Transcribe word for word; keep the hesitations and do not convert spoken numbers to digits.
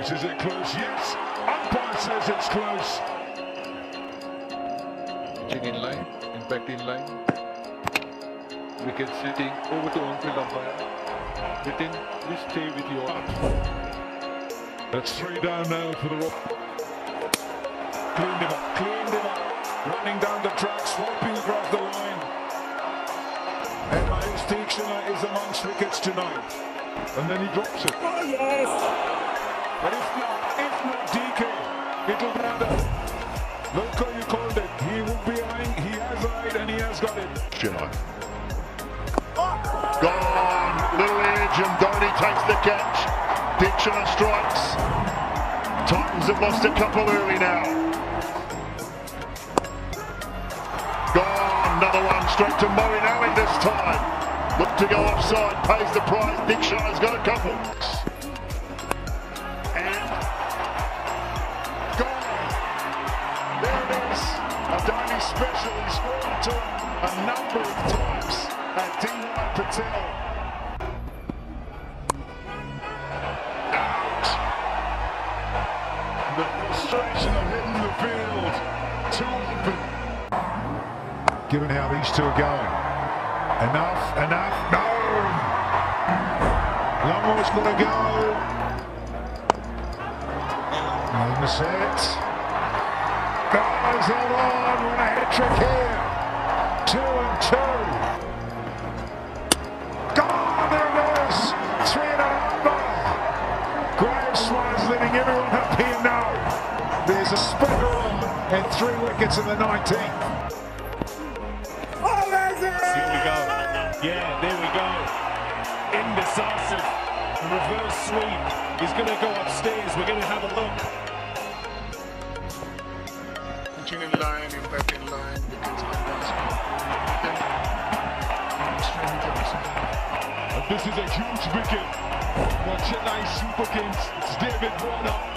This is it close? Yes. Umpire says it's close. Pitching in line, impact in line. Wicket sitting over to on-field umpire. Within, please stay with your up. That's three down now for the rock. Cleaned him up, cleaned him up. Running down the track, swiping across the line. And Miles Deakshire is amongst wickets tonight. And then he drops it. Oh yes! But if not, if not D K, it'll be under. Look how you called it. He will be eyeing, he has eyed and he has got it. Gone, little edge and Dhoni takes the catch. Deakshire strikes. Titans have lost a couple early now. Gone, another one straight to Moeen Ali this time. Look to go offside, pays the price. Deakshire's got a couple. And gone. There it is. A Dhoni special. He's scored to a number of times at D Y Patel. Out. The frustration of hitting the field. Too open. Given how these two are going. Enough, enough, no! Longmore's got to go. On the set. Guys, hold on, what a hat trick here. Two and two. Gone, there it is. Three and a number. Graham Swann's letting everyone up here know. There's a spinner on and three wickets in the nineteenth. Here we go. Yeah, there we go. Indecisive. Reverse sweep. He's going to go upstairs. We're going to have a look. Pitching in line, impact in line. This is a huge wicket for Chennai Super Kings. It's David Warner.